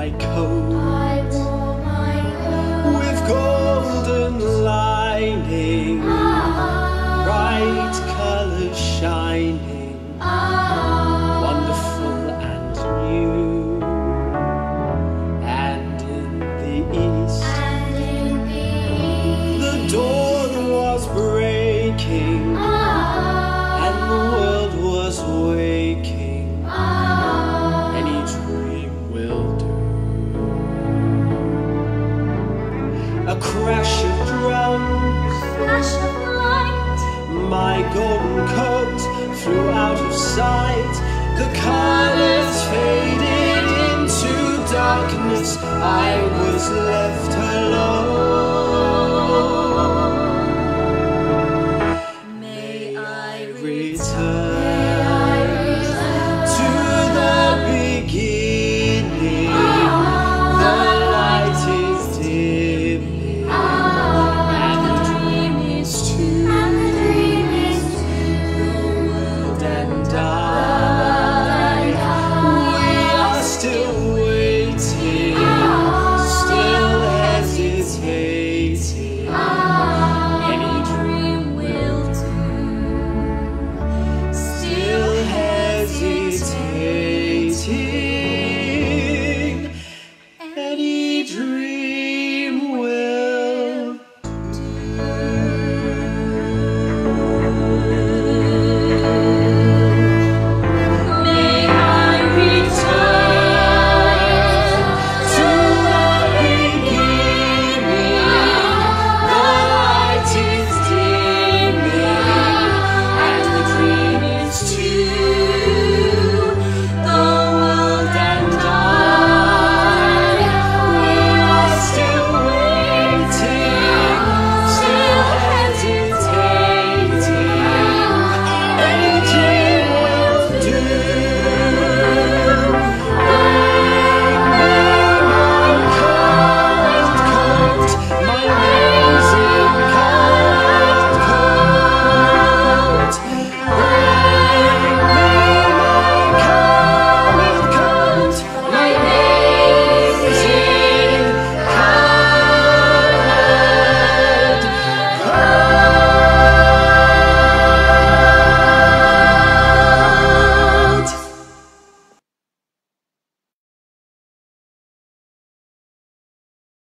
my coat, with golden lining, bright colours shining, wonderful and new. And in the east, the dawn was breaking, and the world was waking. Any dream will do. A crash of drums, Flash of light, my golden coat flew out of sight. The colours faded into darkness. I was left alone. may I Return